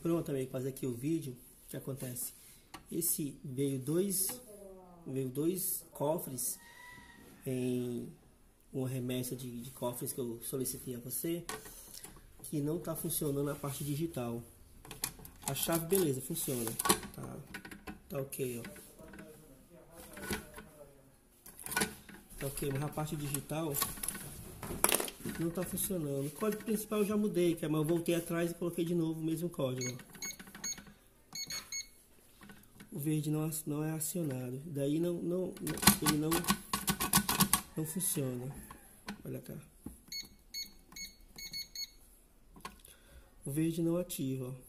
Pronto, amigo, fazer aqui o vídeo. O que acontece? Esse veio dois cofres em uma remessa de cofres que eu solicitei a você, que não está funcionando a parte digital. A chave, beleza, funciona. Tá ok, ó. Tá ok, mas a parte digital não tá funcionando. O código principal eu já mudei, mas eu voltei atrás e coloquei de novo o mesmo código, ó. O verde não é acionado. Daí ele não funciona. Olha cá. O verde não ativa, ó.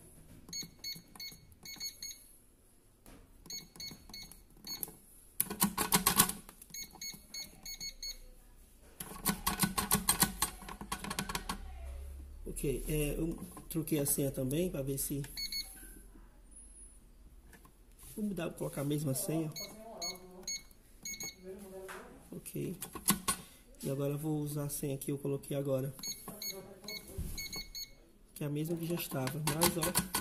Ok, eu troquei a senha também para ver se... Vou mudar, vou colocar a mesma senha. Ok. E agora eu vou usar a senha que eu coloquei agora, que é a mesma que já estava, mas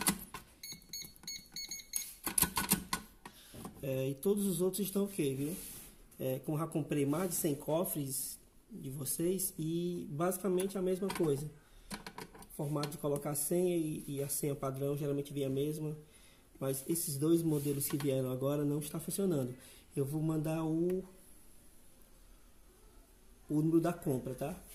ó. E todos os outros estão ok, viu? Como já comprei mais de 100 cofres de vocês, e basicamente a mesma coisa. Formato de colocar a senha e a senha padrão geralmente vem a mesma, mas esses dois modelos que vieram agora não está funcionando. Eu vou mandar o número da compra, tá?